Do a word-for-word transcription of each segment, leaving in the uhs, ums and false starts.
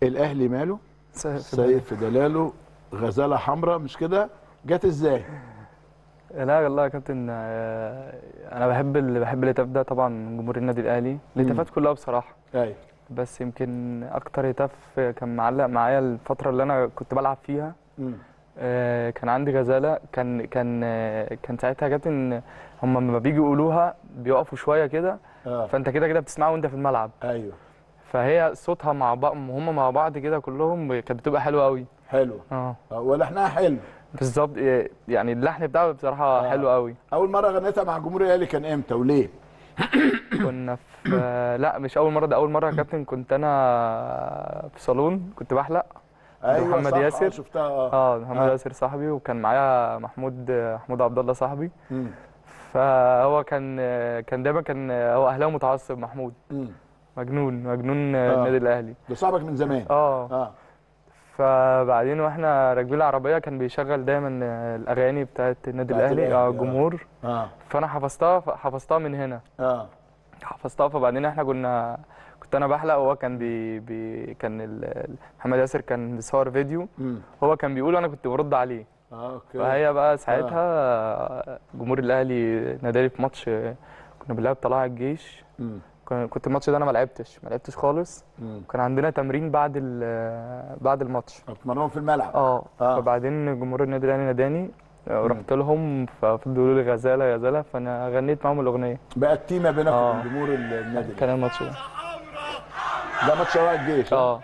الاهلي ماله؟ سيف دلاله غزاله حمراء مش كده؟ جت ازاي؟ لا والله يا كابتن، آه، انا بحب اللي بحب الهتاف ده طبعا من جمهور النادي الاهلي، الهتافات كلها بصراحه. ايوه. بس يمكن اكتر هتاف كان معلق معايا الفتره اللي انا كنت بلعب فيها. امم آه، كان عندي غزاله، كان كان آه، كان ساعتها جت ان هم لما بيجوا يقولوها بيقفوا شويه كده. اه فانت كده كده بتسمعها وانت في الملعب. ايوه. فهي صوتها مع بعض، هم مع بعض كده كلهم كانت بتبقى حلوه قوي. حلو. اه آه، ولحنها حلو. بالظبط. آه، يعني اللحن بتاعه بصراحه اه حلو قوي. اول مره غنيتها مع جمهور الاهلي كان امتى وليه؟ كنا في لا مش اول مره، ده اول مره يا كابتن. كنت انا في صالون كنت بحلق عند ايوه محمد صح اه ياسر. شفتها اه. اه محمد اه ياسر صاحبي، وكان معايا محمود محمود عبد الله صاحبي. امم فهو كان كان دايما كان هو اهلاوي متعصب محمود. امم مجنون مجنون النادي اه الاهلي. ده صاحبك من زمان. اه. اه فبعدين واحنا راكبين العربيه كان بيشغل دايما الاغاني بتاعت النادي بتاعت الاهلي، اه الاهلي اه. الجمهور. اه فانا حفظتها حفظتها من هنا. اه حفظتها. فبعدين احنا كنا كنت انا بحلق وهو كان بي, بي كان ال... ال- محمد ياسر كان بيصور فيديو. امم هو كان بيقول وانا كنت برد عليه. اه اوكي. فهي بقى اه ساعتها جمهور الاهلي نادالي في ماتش كنا بنلعب طلائع الجيش. امم كان- كنت الماتش ده انا ما لعبتش ما لعبتش خالص. امم وكان عندنا تمرين بعد ال... بعد الماتش. اتمرنوا في الملعب. اه. اه فبعدين جمهور النادي الاهلي ناداني. مم. رحت لهم ففضلوا يقولوا لي غزاله غزاله، فانا غنيت معاهم الاغنيه. بقت تيمه بينك وبين اه جمهور النادي كان الاهلي. الماتش ده. ده ماتش طلائع الجيش ها؟ اه.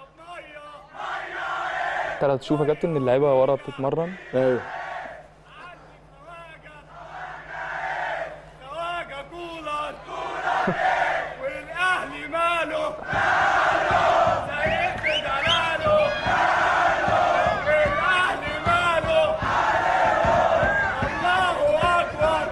انت لو تشوف يا كابتن اللعيبه ورا بتتمرن. ايوه. والاهلي ماله سيف دلاله والاهلي ماله الله اكبر.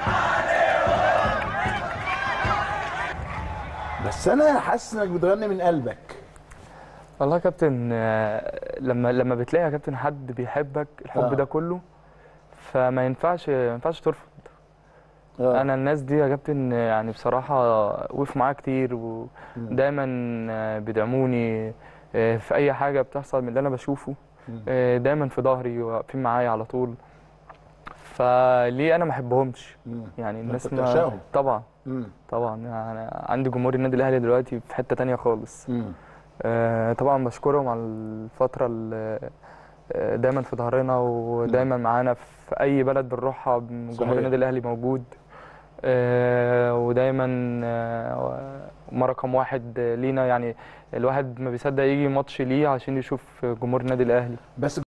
بس انا حاسس انك بتغني من قلبك. والله يا كابتن، آه، لما لما بتلاقي يا كابتن حد بيحبك الحب آه. ده كله، فما ينفعش ما ينفعش ترفض. اه انا الناس دي يا كابتن يعني بصراحه وقفوا معايا كتير مم. ودايما آه، بيدعموني آه، في اي حاجه بتحصل من اللي انا بشوفه. مم. آه، دايما في ظهري واقفين معايا على طول. فليه انا ما احبهمش؟ مم. يعني انت الناس ما بتعشقهم. طبعا. مم. طبعا يعني عندي جمهور النادي الاهلي دلوقتي في حته تانية خالص. مم. آه، طبعا بشكرهم على الفتره اللي آه، دايما في ظهرنا مم. ودايما معانا في اي بلد بنروحها. جمهور صحيح. النادي الاهلي موجود. آه، ودايما آه، هما رقم واحد لينا. يعني الواحد ما بيصدق يجي ماتش ليه عشان يشوف جمهور النادي الاهلي. بس